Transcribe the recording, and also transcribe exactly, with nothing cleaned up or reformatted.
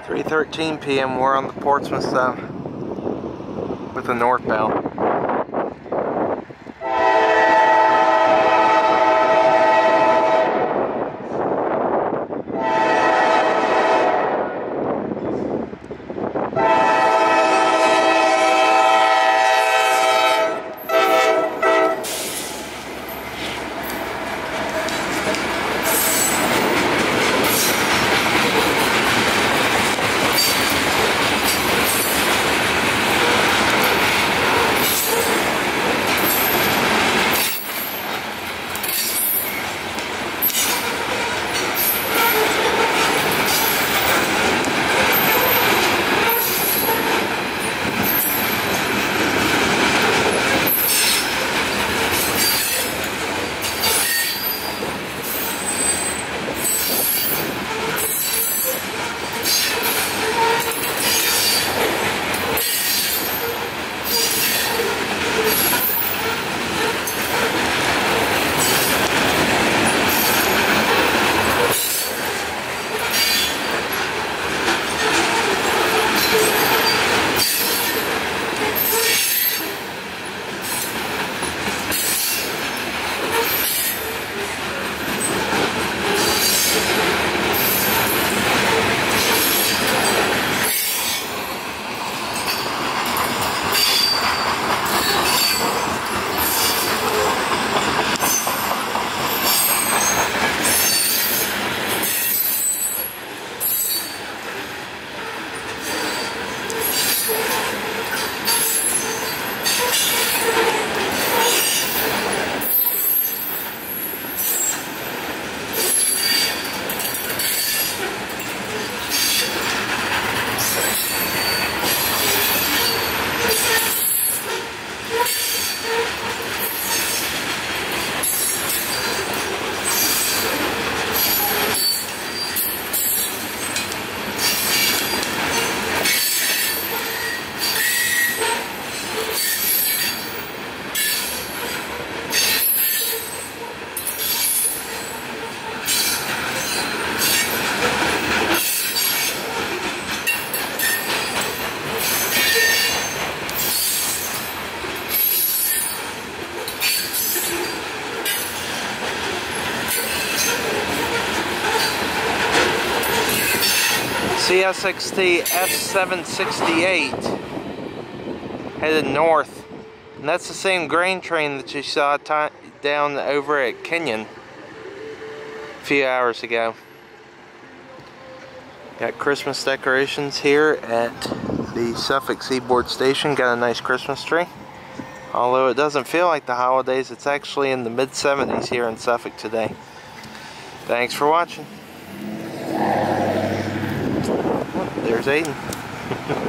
three thirteen p m We're on the Portsmouth side with the northbound. Csxt F seven sixty-eight headed north, and that's the same grain train that you saw down over at Kenyon a few hours ago. Got Christmas decorations here at the Suffolk Seaboard Station. Got a nice Christmas tree. Although it doesn't feel like the holidays, it's actually in the mid seventies here in Suffolk today. Thanks for watching. There's Aiden.